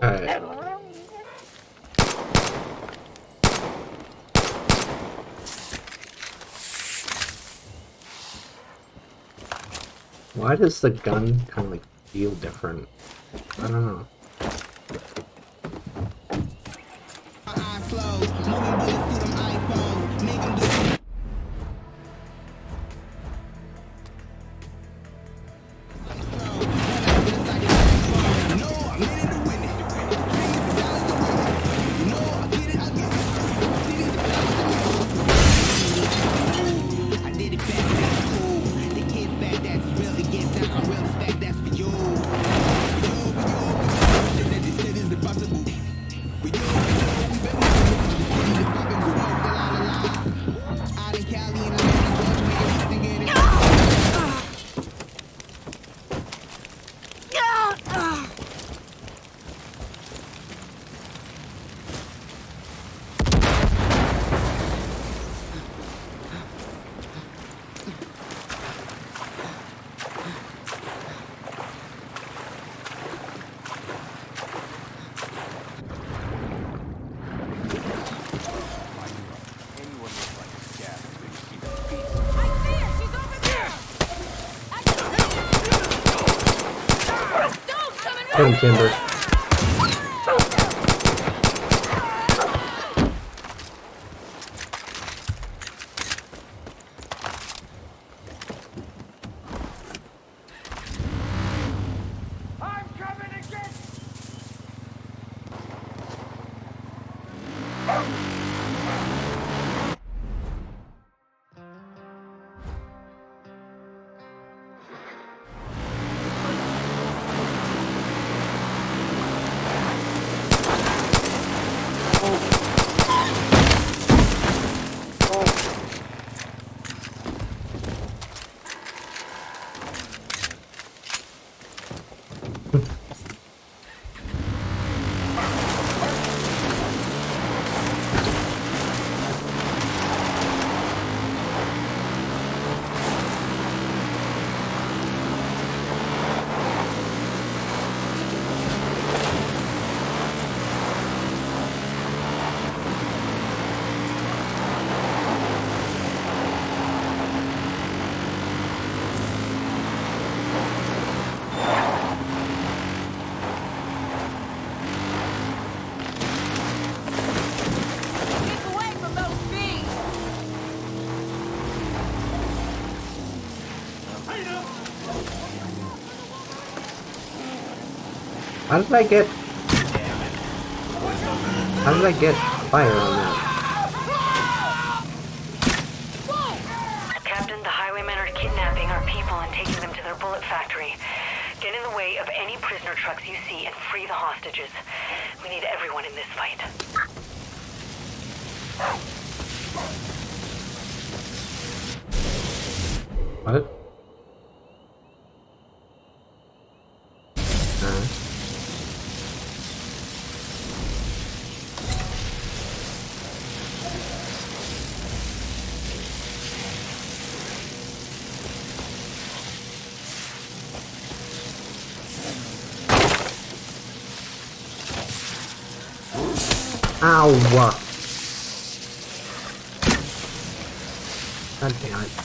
Alright. Why does the gun kind of like feel different? I don't know. Hey, Timber. How did I get fire on that? Captain, the highwaymen are kidnapping our people and taking them to their bullet factory. Get in the way of any prisoner trucks you see and free the hostages. We need everyone in this fight. What? Ow! God damn it.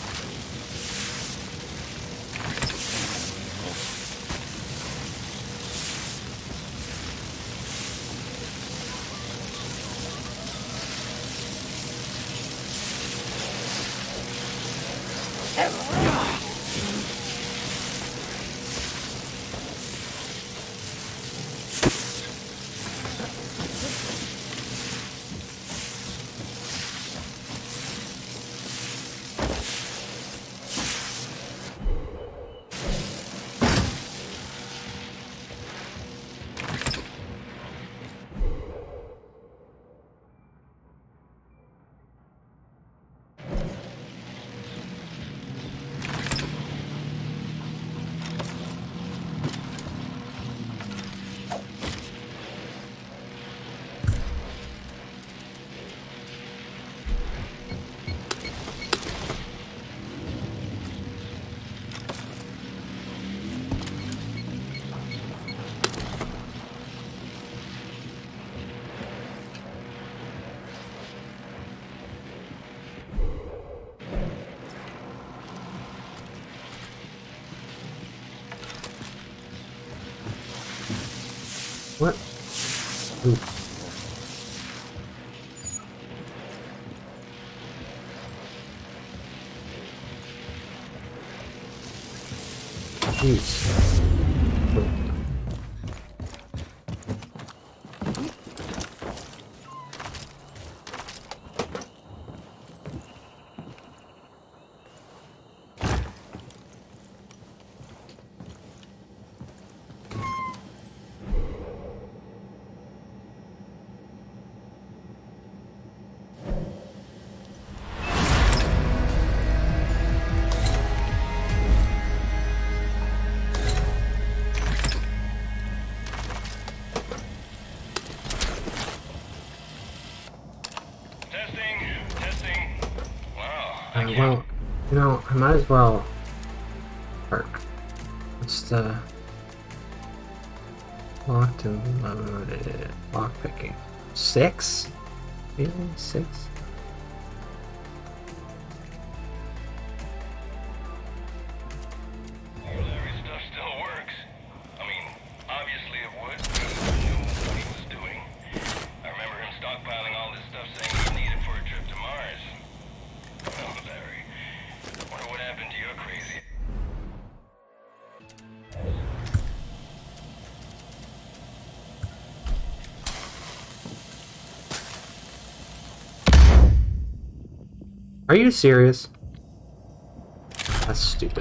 Ooh. Jeez. Well, you know, I might as well park. What's the locked and loaded lock picking? 6? Really? 6? Larry's stuff still works. I mean, obviously it would. He knew what he was doing. I remember him stockpiling all this stuff saying he needed for a trip to Mars. Oh, Larry. Wonder what happened to your crazy... Are you serious? That's stupid.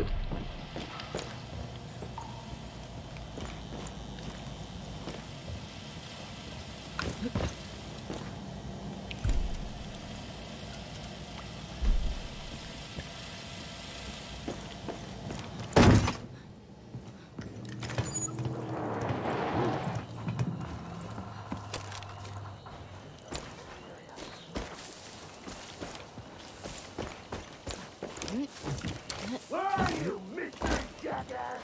Where are you, Mr. Jackass?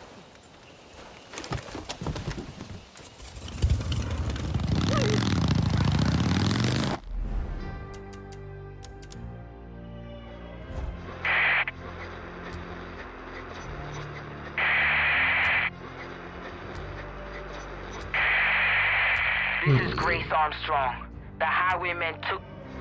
This is Grace Armstrong. The highwayman took...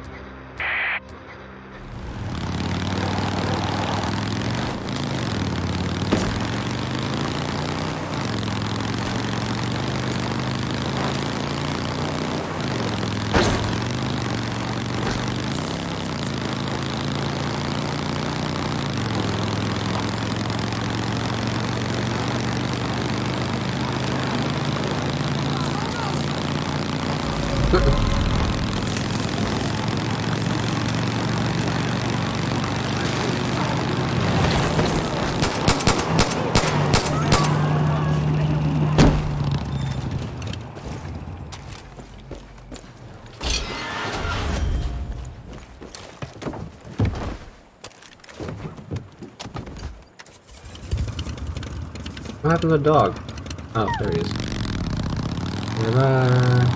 What happened to the dog? Oh, there he is. Bye-bye.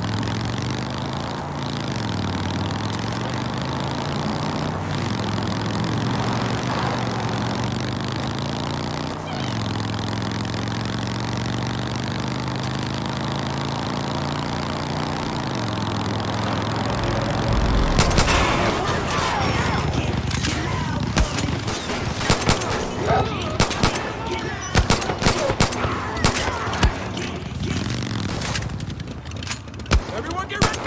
Everyone get ready!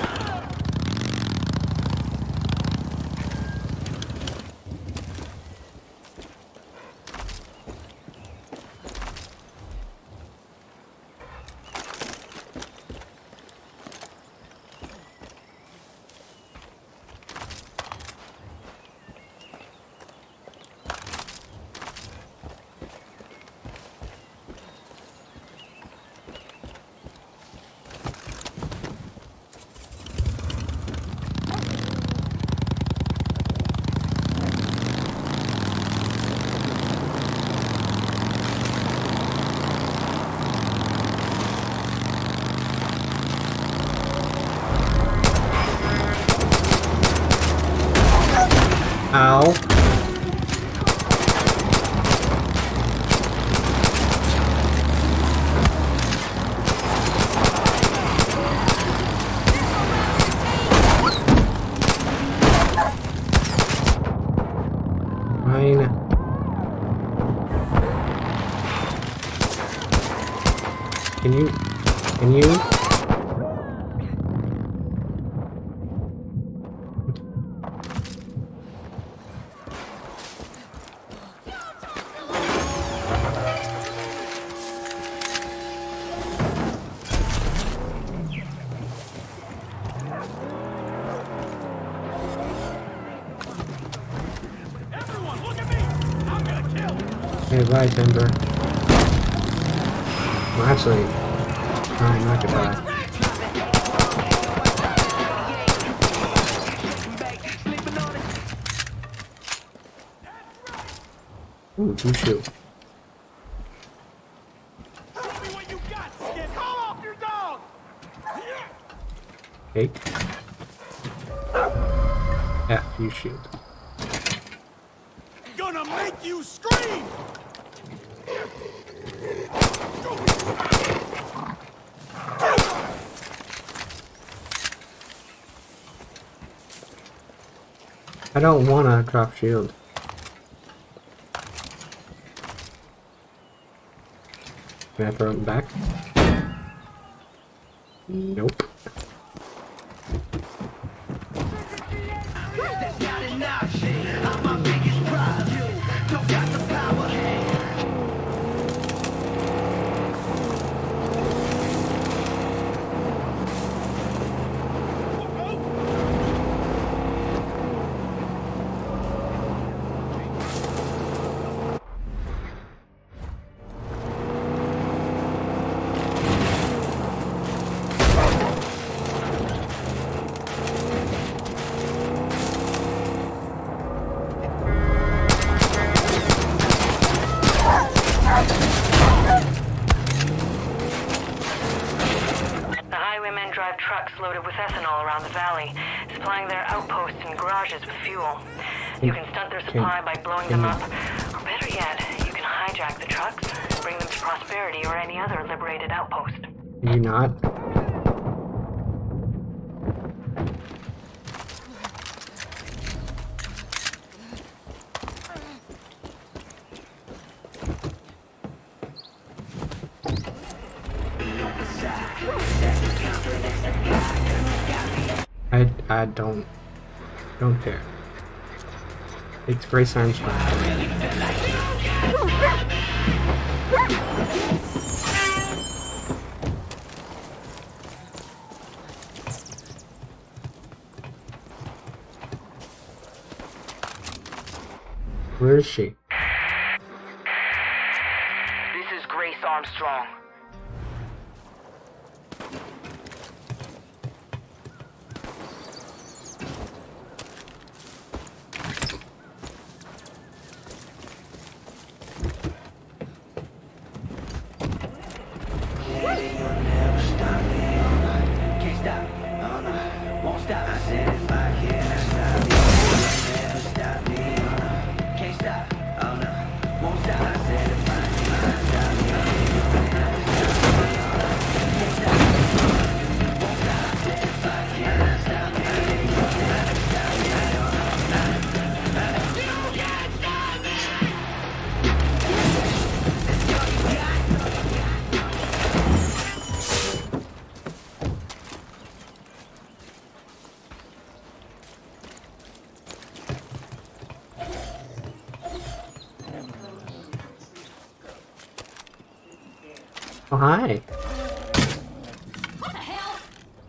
Ow. Fine. Can you? Everyone, look at me! I'm gonna kill! Hey, bye, Timber. Well, actually, I'm not goodbye. Ooh, two shoe. Show me what you got, Skid! Call off your dog! Cake. F, you shoot. Gonna make you scream! I don't wanna drop shield. Can I throw it back? Nope. Trucks loaded with ethanol around the valley, supplying their outposts and garages with fuel. You can stunt their supply by blowing them up, or better yet, you can hijack the trucks and bring them to Prosperity or any other liberated outpost. Can you not? I don't care. It's Grace Armstrong. Where is she? This is Grace Armstrong. Oh, hi. What the hell?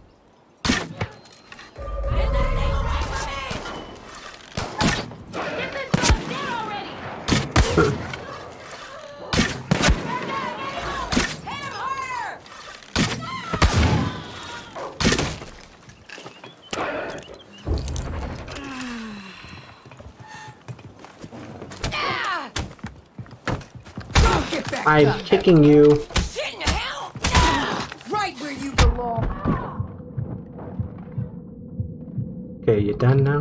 Get that thing away from me! Get this dog dead already! Hit him harder! I'm kicking you. Right where you belong. Okay, you done now?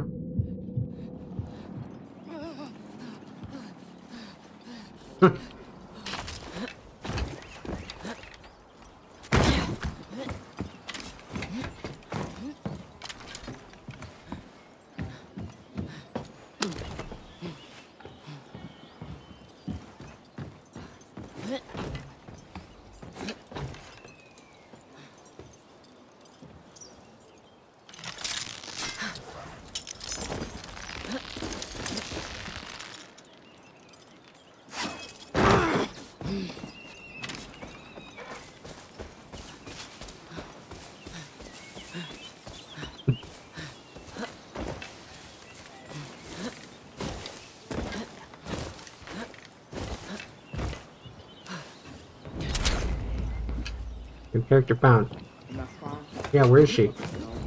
Your character found. Yeah, where is she?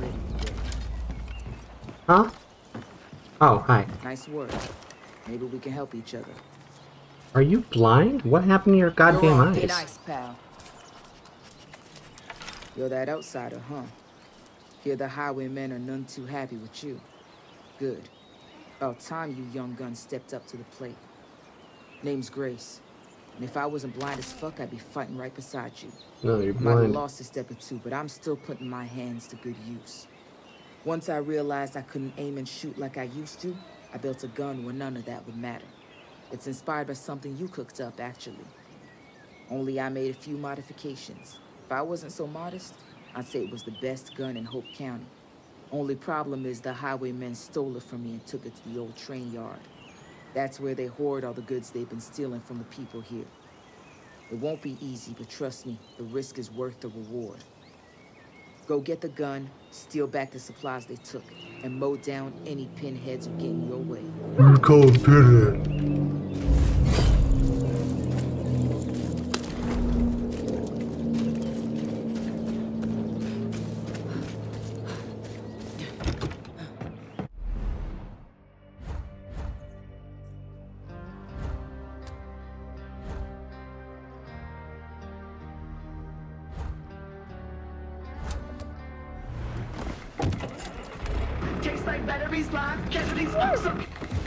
Huh? Oh, hi. Nice work. Maybe we can help each other. Are you blind? What happened to your goddamn eyes? Be nice, pal. You're that outsider, huh? Hear the highwaymen are none too happy with you. Good. About time you young guns stepped up to the plate. Name's Grace. And if I wasn't blind as fuck, I'd be fighting right beside you. No, you're I might have blind. lost a step or two, but I'm still putting my hands to good use. Once I realized I couldn't aim and shoot like I used to, I built a gun where none of that would matter. It's inspired by something you cooked up, actually. Only I made a few modifications. If I wasn't so modest, I'd say it was the best gun in Hope County. Only problem is the highwaymen stole it from me and took it to the old train yard. That's where they hoard all the goods they've been stealing from the people here. It won't be easy, but trust me, the risk is worth the reward. Go get the gun, steal back the supplies they took, and mow down any pinheads who get in your way. You call him pinhead. Tastes like batteries, live casualties, awesome.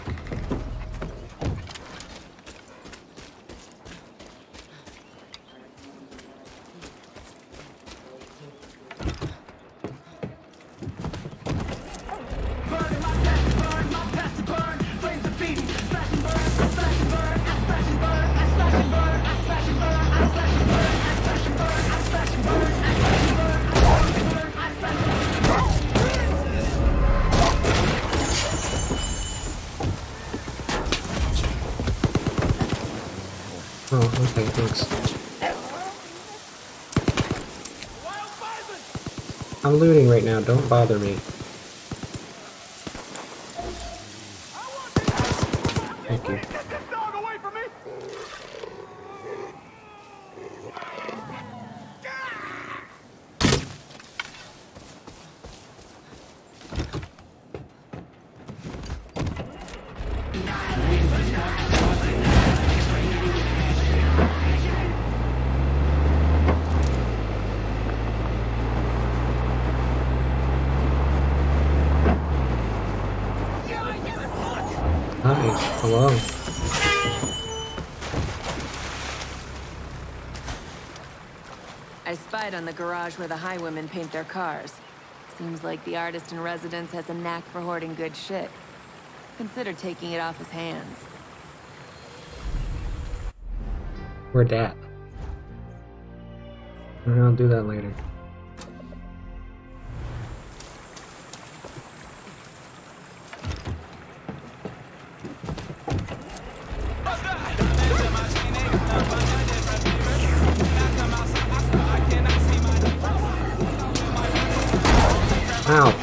Oh, okay, thanks. I'm looting right now, don't bother me. Thank you. Get this dog away from me! Hi, hello. I spied on the garage where the highwaymen paint their cars. Seems like the artist in residence has a knack for hoarding good shit. Consider taking it off his hands. Where'd that? I'll do that later. Ow.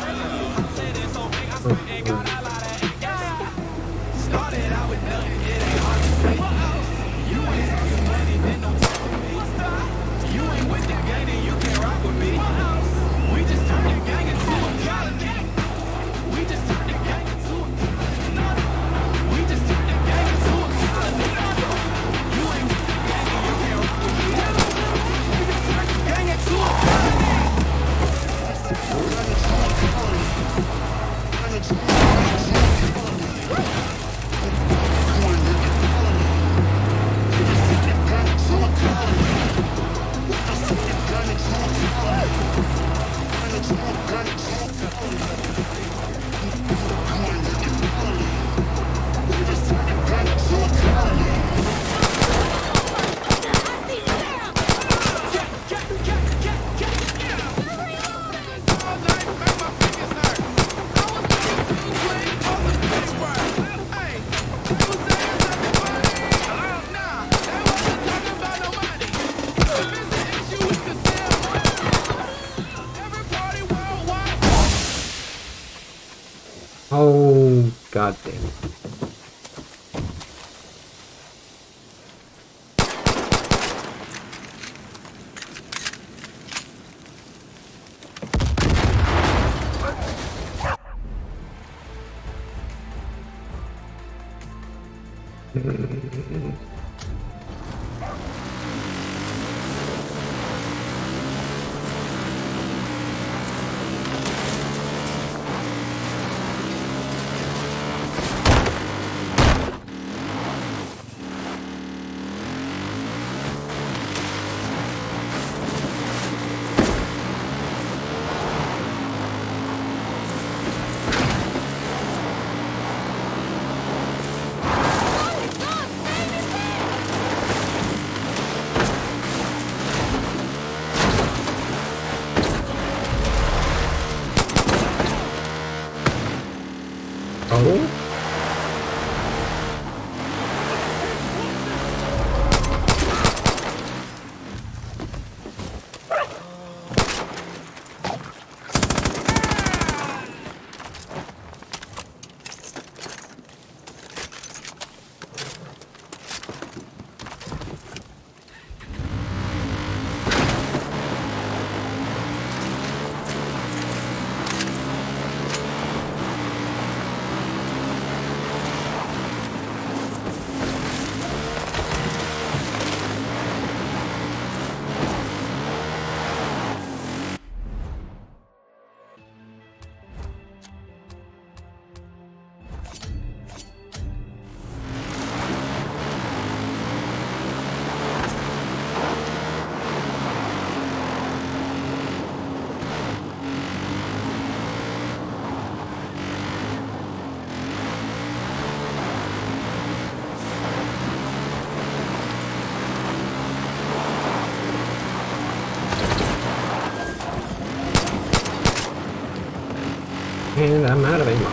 God damn it. And I'm out of ammo.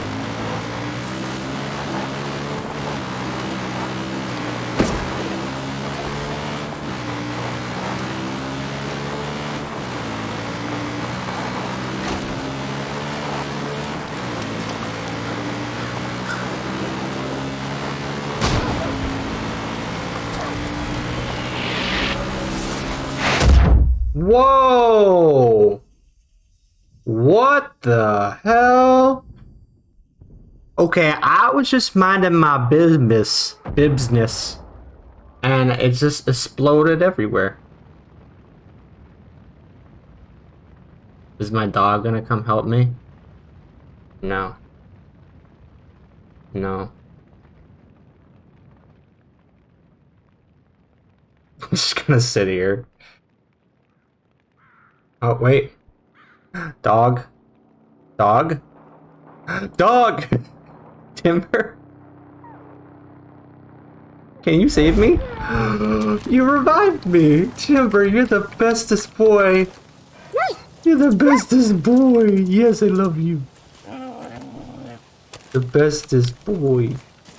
Whoa! What the hell? Okay, I was just minding my business, and it just exploded everywhere. Is my dog gonna come help me? No. No. I'm just gonna sit here. Oh, wait. Dog. Dog? Dog! Timber? Can you save me? You revived me! Timber, you're the bestest boy! You're the bestest boy! Yes, I love you. The bestest boy.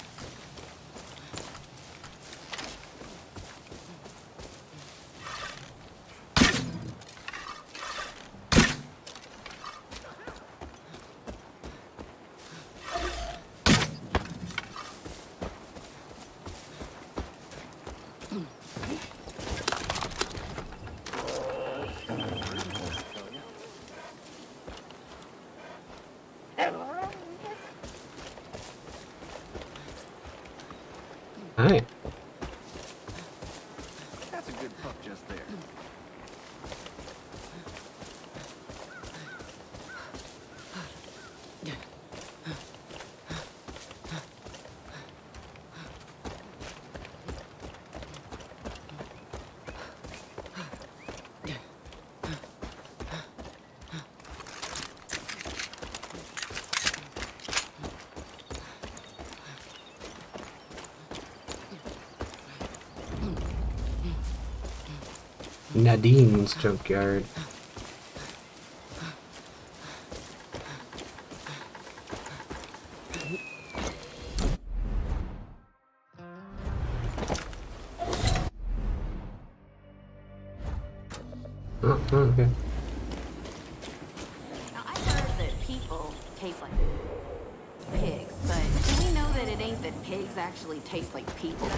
Hi. That's a good pup just there. Nadine's junkyard. Oh, okay. Now, I heard that people taste like pigs, but do we it ain't that pigs actually taste like people.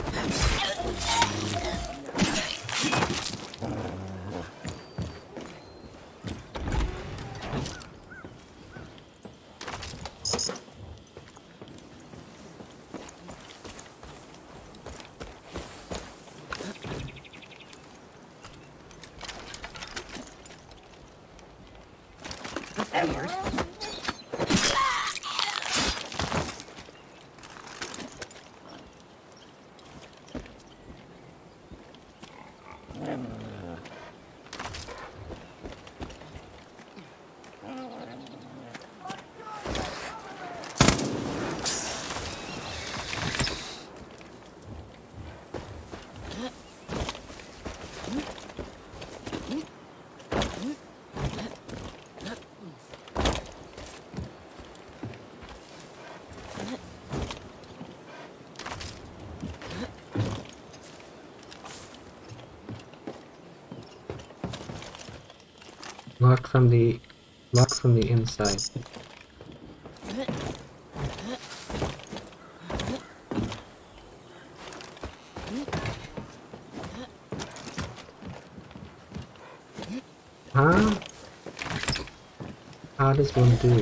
That's weird. Locked from the inside. Huh? How does one do?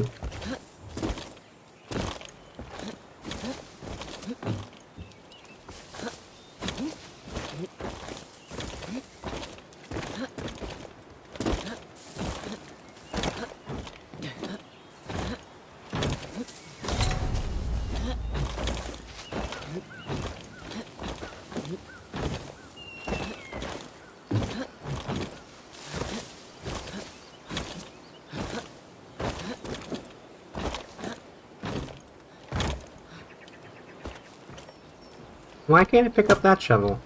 Why can't I pick up that shovel?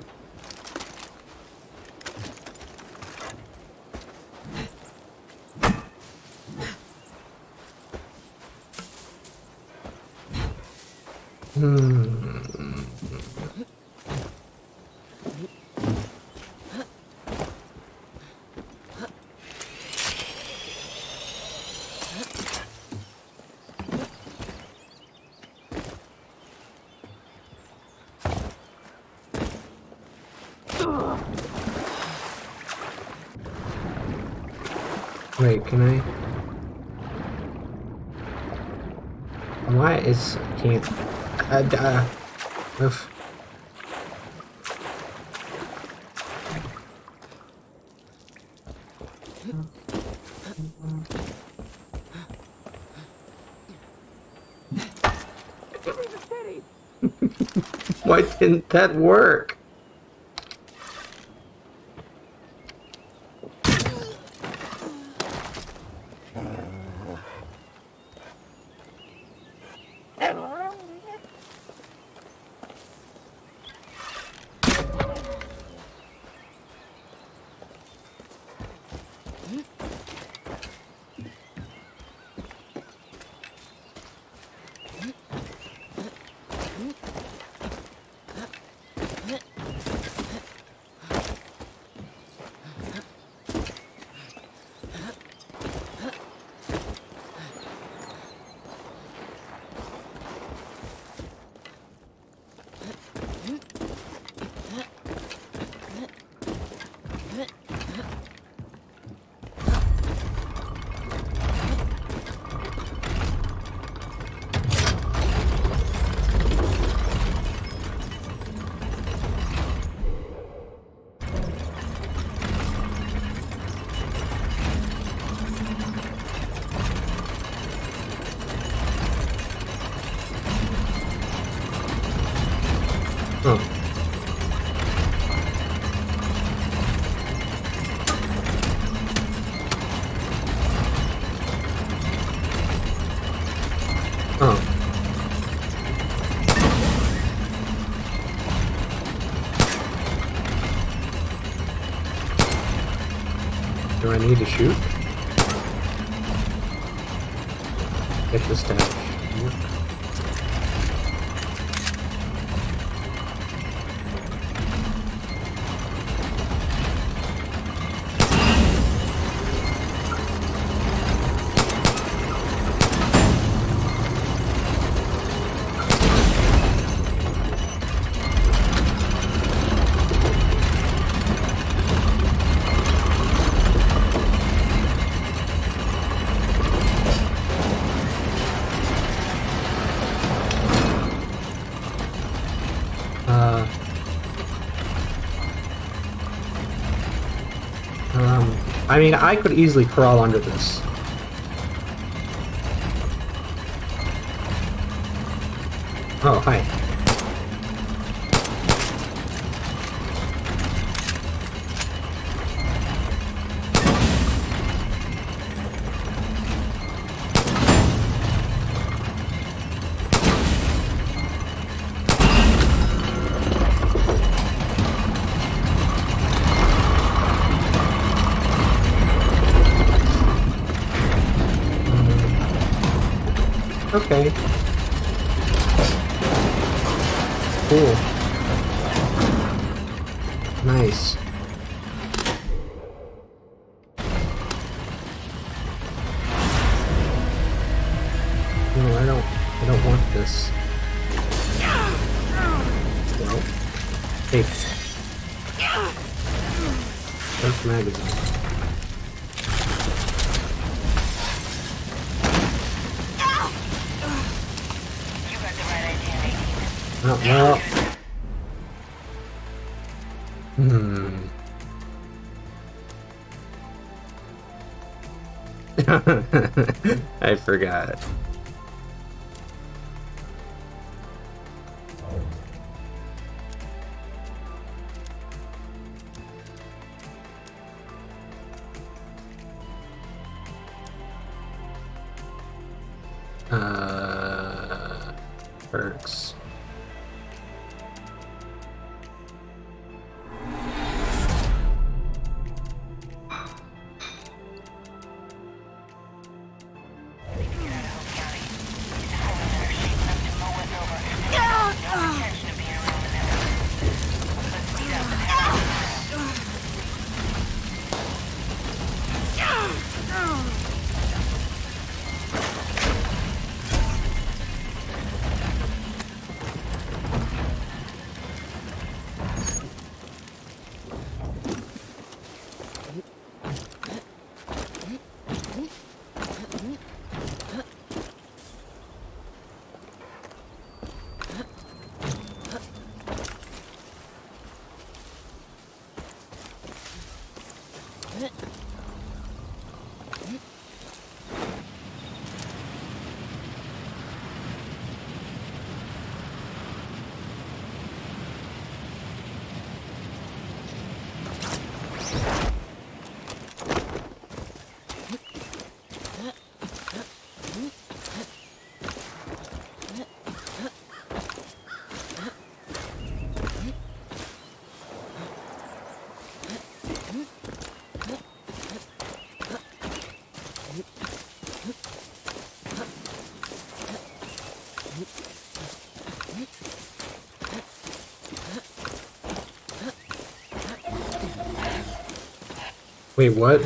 Wait, can I? Why is can't? Oof. Why didn't that work? Do I need to shoot? Get the stash. I mean, I could easily crawl under this. Oh, hi. Okay. Cool. Nice. No, I don't want this. Well, hey. Dark magazine. Oh, well. I forgot. Perks. Wait, what?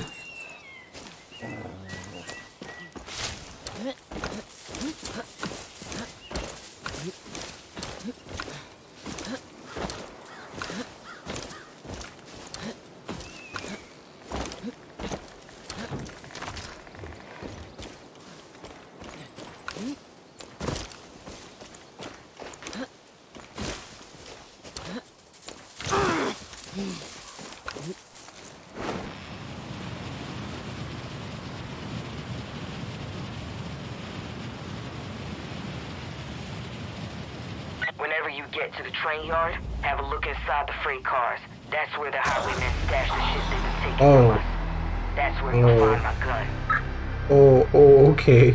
Whenever you get to the train yard, have a look inside the freight cars. That's where the highwaymen stash the shit they've been taking from us. That's where you'll find my gun. Oh, okay.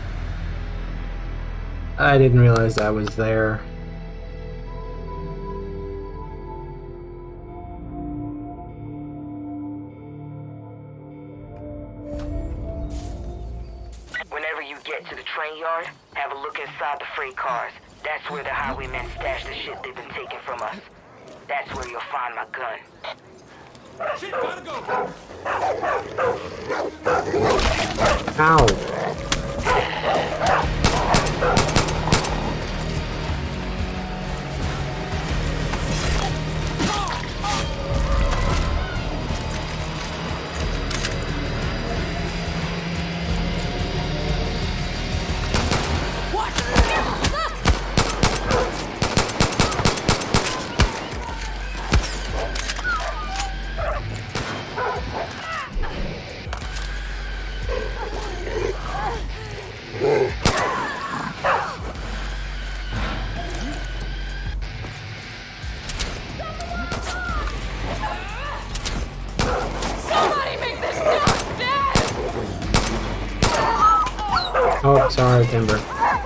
I didn't realize that was there. Whenever you get to the train yard, have a look inside the freight cars. That's where the highwaymen stash the shit they've been taking from us. That's where you'll find my gun. Shit, gotta go! Ow. Sorry, Timber.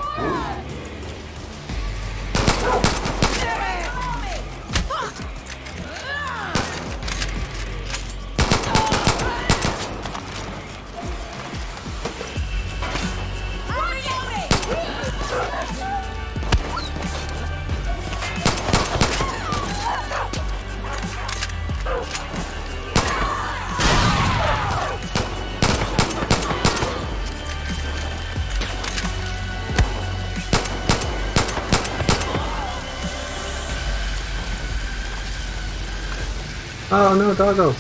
Oh no, doggo!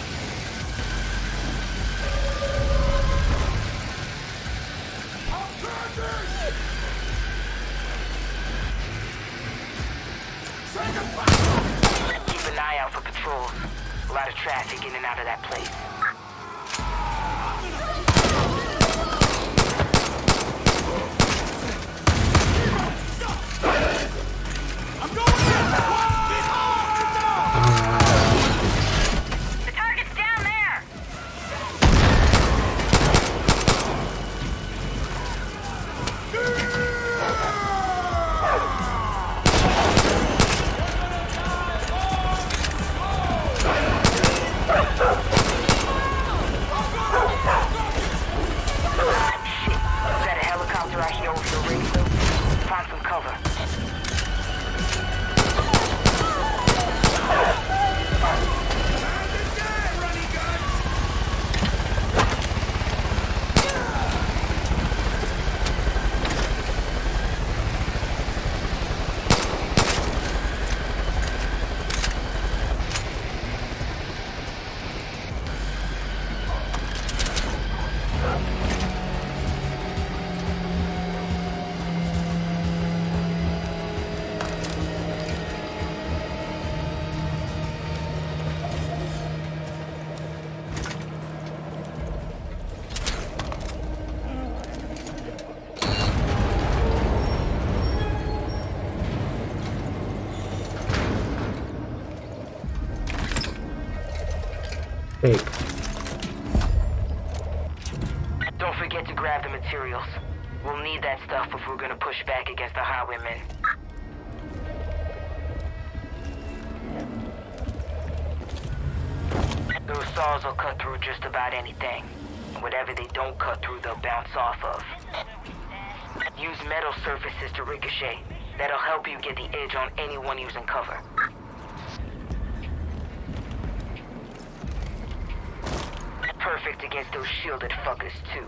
Keep an eye out for patrols. A lot of traffic in and out of that place. The target's down there! Shit. Is that a helicopter I hear over the radio? Find some cover. Take. Don't forget to grab the materials. We'll need that stuff if we're gonna push back against the highwaymen. Those saws will cut through just about anything. Whatever they don't cut through, they'll bounce off of. Use metal surfaces to ricochet. That'll help you get the edge on anyone using cover. Perfect against those shielded fuckers, too.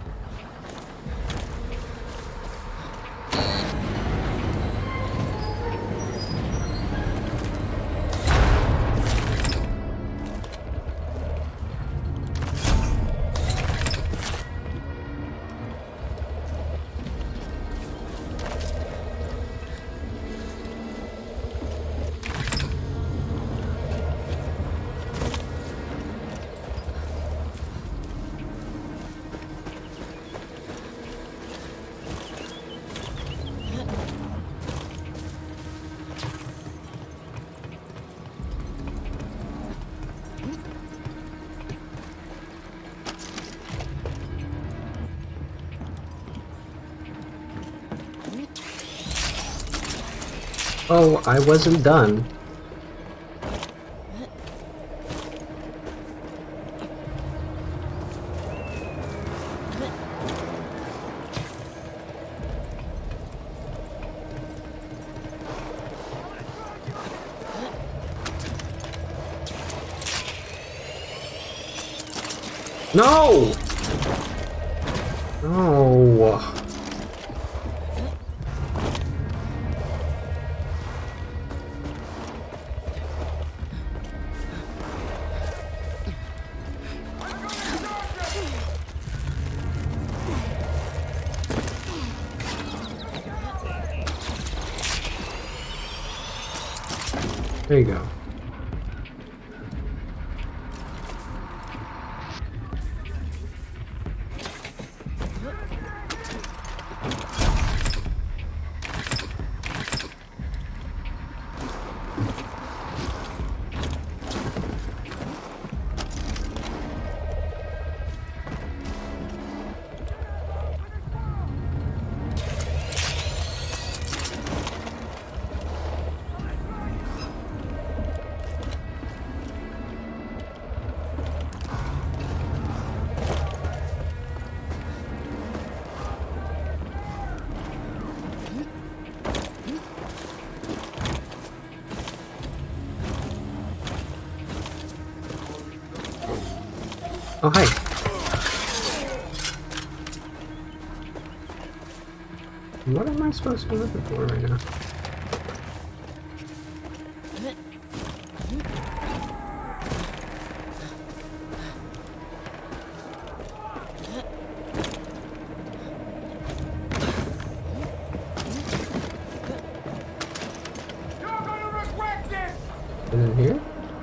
Oh, I wasn't done. No! No! There you go. Oh, hi. What am I supposed to be looking for right now? And then here?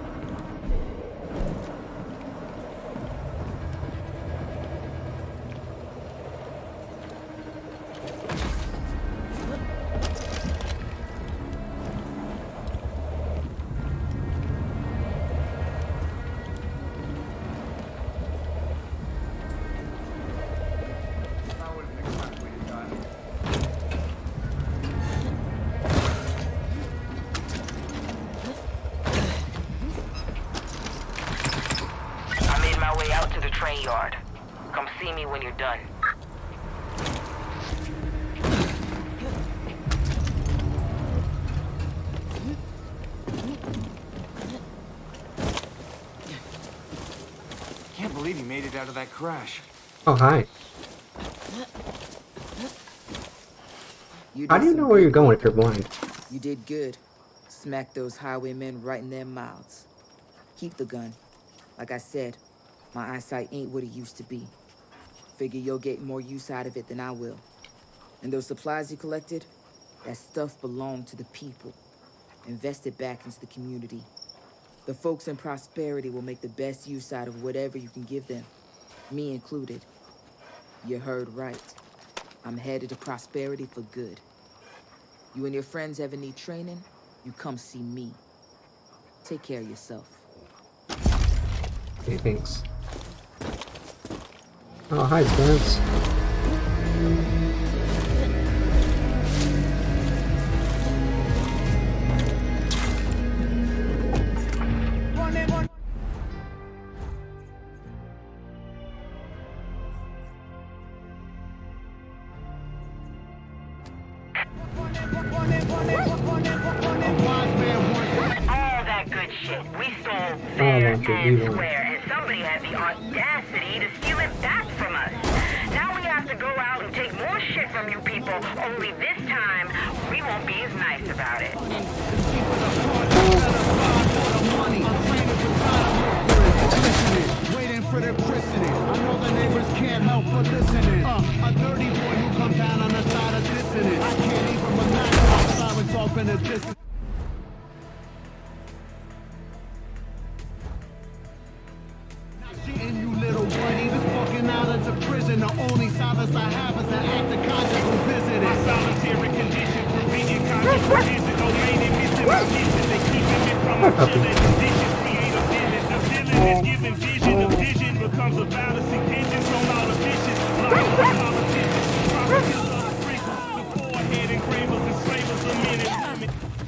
Yard. Come see me when you're done. Can't believe you made it out of that crash. Oh, hi. How do you know where you're going if you're blind? You did good. Smack those highwaymen right in their mouths. Keep the gun. Like I said, my eyesight ain't what it used to be. Figure you'll get more use out of it than I will. And those supplies you collected, that stuff belonged to the people. Invest it back into the community. The folks in Prosperity will make the best use out of whatever you can give them, me included. You heard right. I'm headed to Prosperity for good. You and your friends ever need training, you come see me. Take care of yourself. Okay, thanks. Oh, hi, Spence. Square, and somebody had the audacity to steal it back from us. Now we have to go out and take more shit from you people, only this time, we won't be as nice about it. Waiting for their christening. I know the neighbors can't help but listening. A dirty boy who comes down on the side of dissonance. I can't even relax my sirens off in the distance. The only solace I have is an act of conjugal visiting. My solitary condition preventing conjugal visit. No lady missing my vision. They keeping me from my chilling condition. Create a villain. The villain is giving vision. The vision becomes a fallacy. Pigeons on all the visions. Like politicians. Promises of the prison. The forehead engravers and slavers of men and women.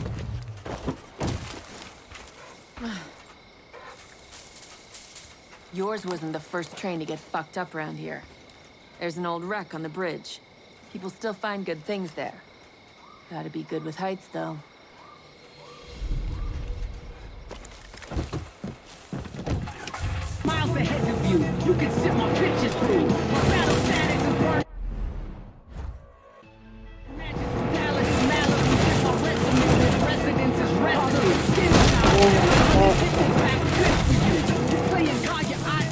Yours wasn't the first train to get fucked up around here. There's an old wreck on the bridge. People still find good things there. Gotta be good with heights, though. Miles ahead of you, you can sit my pictures through. My battle status is burning. Dallas is malice, my residence is residence. Skin back good for you. You're playing God, your eyes.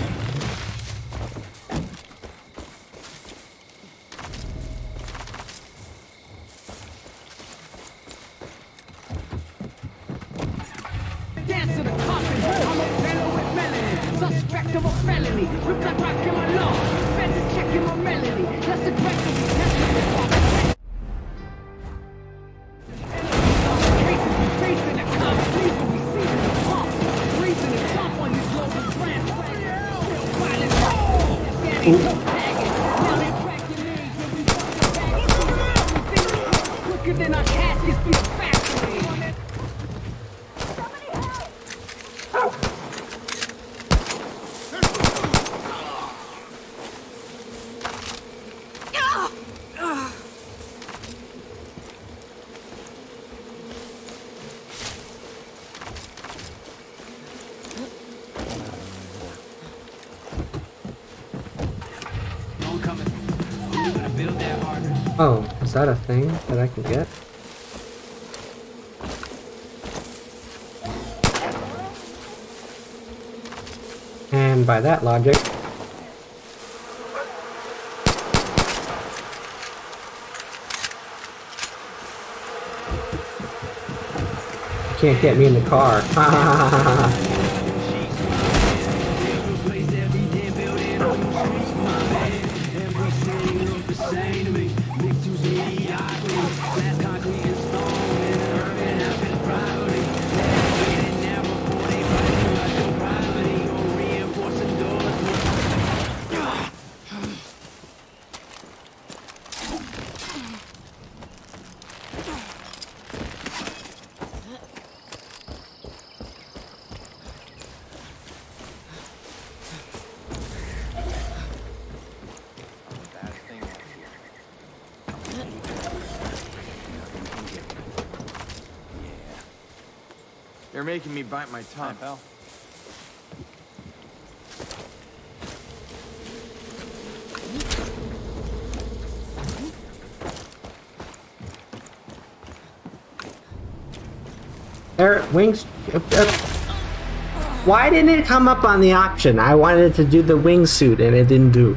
Dance to the coffin. I'm a fellow with melanin. Suspect of a felony. Look like rocking my law. Feds checking my melody. Less aggressive. Testing the fuck. Cases we face in the cops. Please what we see in the pump. Reason to jump on these local brands. Violent. Standing up tagging. Now they tracking names and we fucking bagging. Quicker than our caskets through the factory. Oh, is that a thing that I can get? And by that logic, you can't get me in the car. You're making me bite my tongue, pal. Wings. Why didn't it come up on the option? I wanted to do the wingsuit and it didn't do.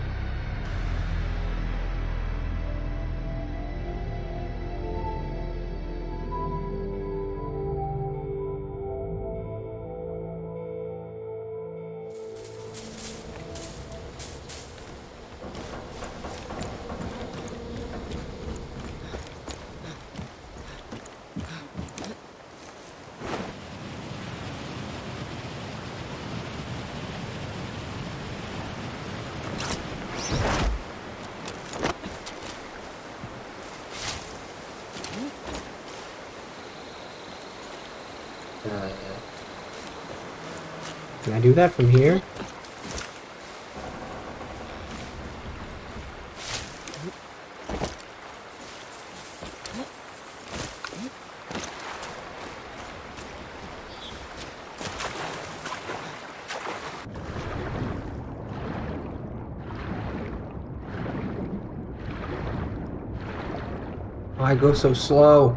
Can I do that from here? Oh, I go so slow.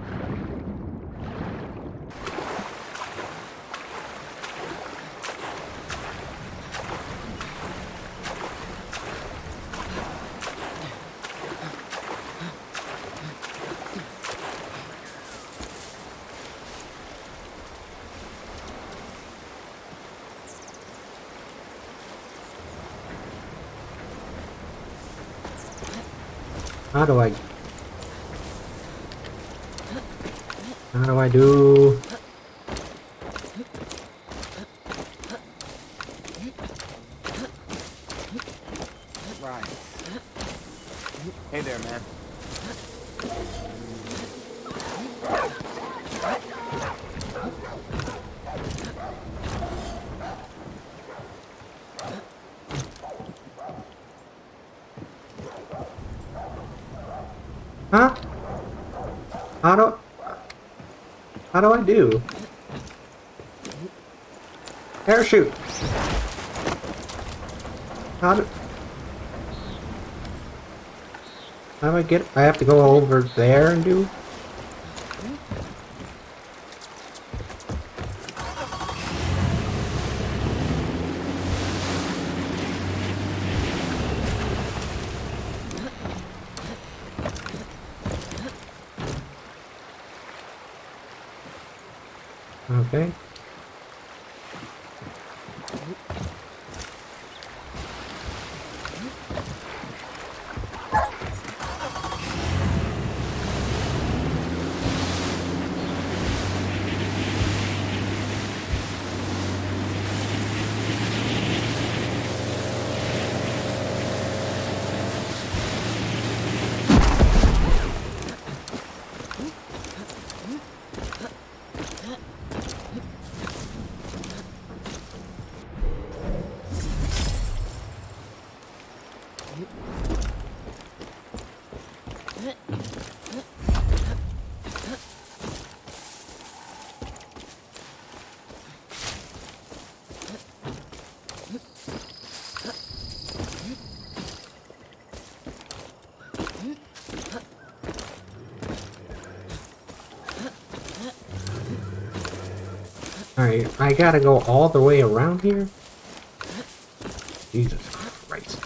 How do I do? Right. Hey there, man. Huh? How do I do? Parachute. How do I get? I have to go over there and do. Okay. Alright, I gotta go all the way around here? Jesus Christ.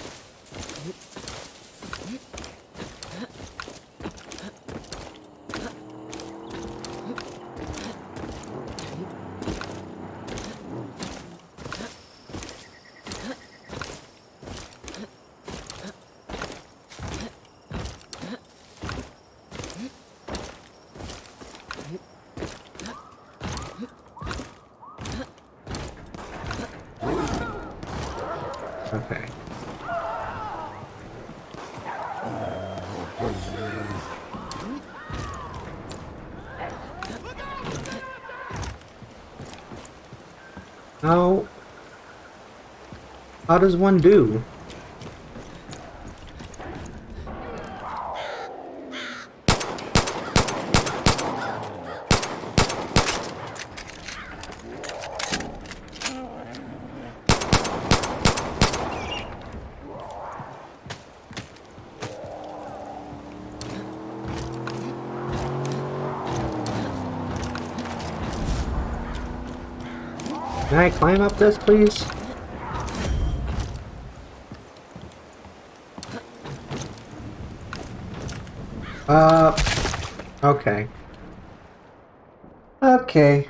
Okay. How does one do? Can I climb up this, please? Okay. Okay.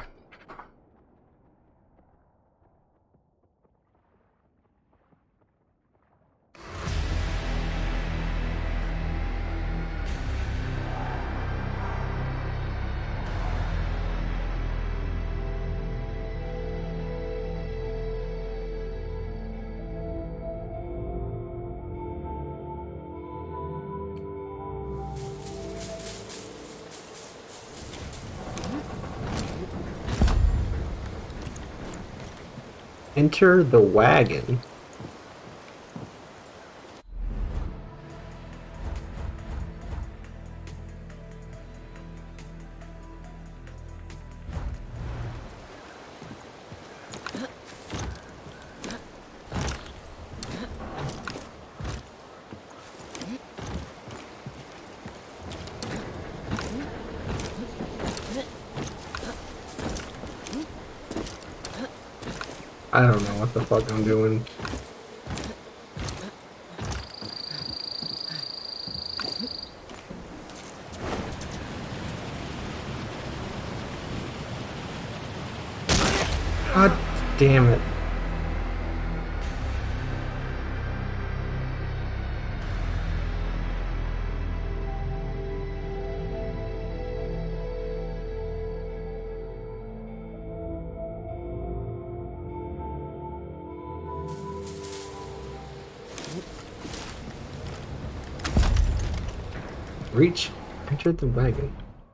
Enter the wagon. I don't know what the fuck I'm doing. God damn it. Reach, enter the wagon.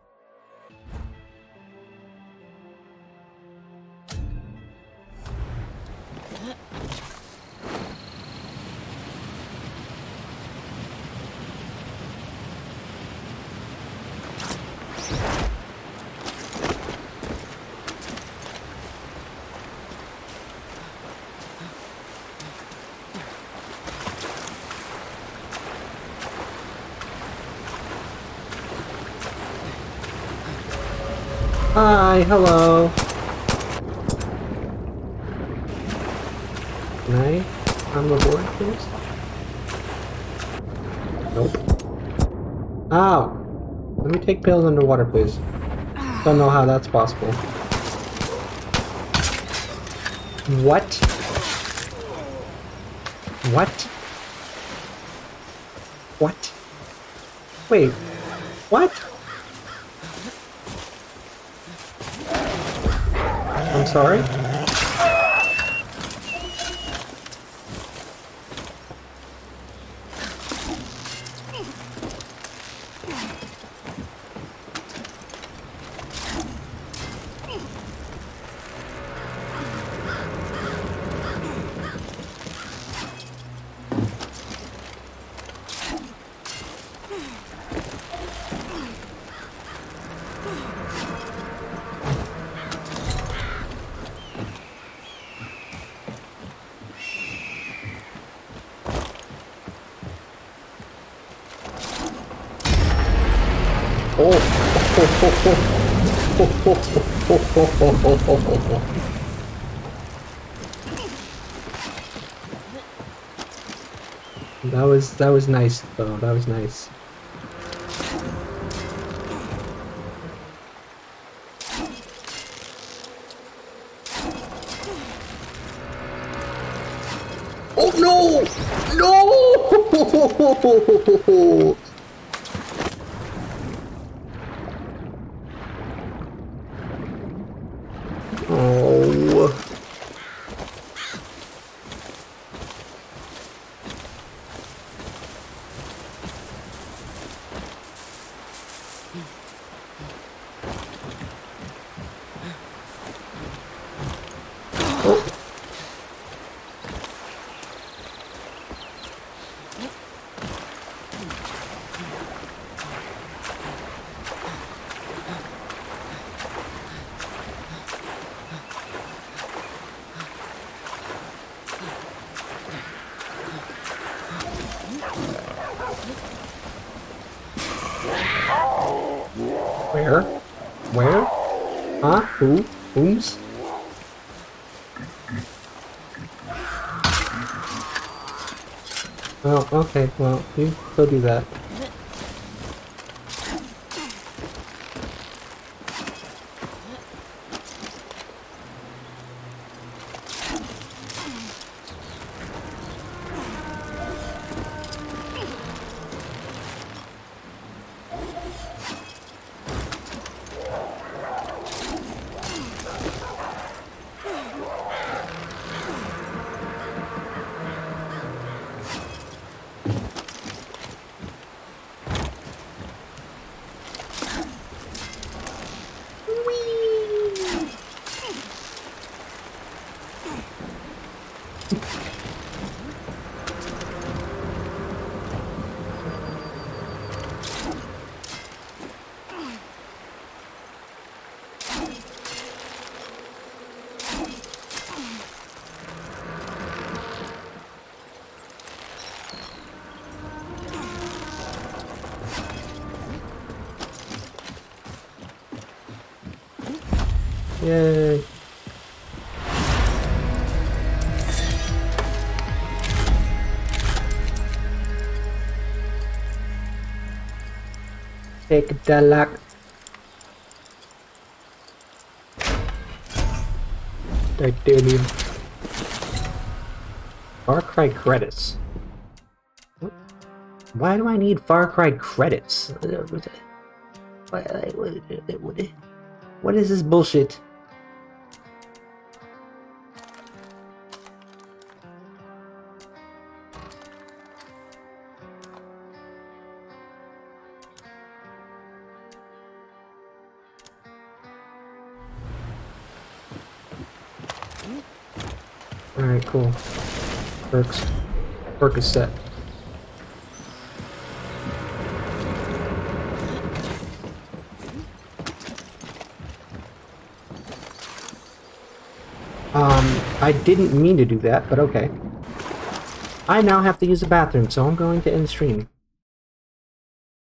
Hi, hello. Can I come aboard, please? Nope. Ow! Let me take pills underwater, please. Don't know how that's possible. What? What? What? Wait. What? I'm sorry? Oh. That was nice though. That was nice. Oh no! No! Oh. Where? Where? Huh? Who? Whom's? Oh, okay, well, you go do that. Yay. Take the luck. Titanium. Far Cry credits. Why do I need Far Cry credits? What is this bullshit? Alright, cool. Perks. Perk is set. I didn't mean to do that, but okay. I now have to use the bathroom, so I'm going to end the stream.